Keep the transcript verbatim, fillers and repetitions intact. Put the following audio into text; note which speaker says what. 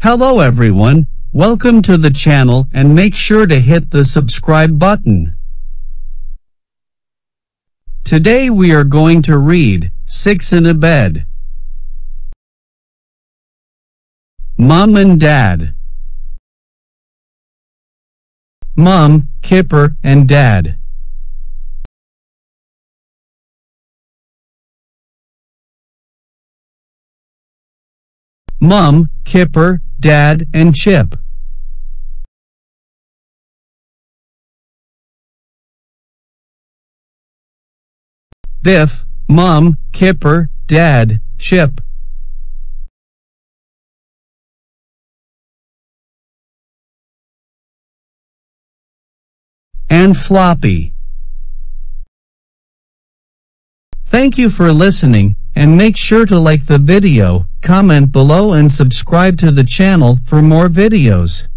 Speaker 1: Hello everyone, welcome to the channel and make sure to hit the subscribe button. Today we are going to read Six in a Bed. Mom and Dad. Mom, Kipper, and Dad. Mom, Kipper, Dad, and Chip. Biff, Mom, Kipper, Dad, Chip. And Floppy. Thank you for listening, and make sure to like the video, comment below and subscribe to the channel for more videos.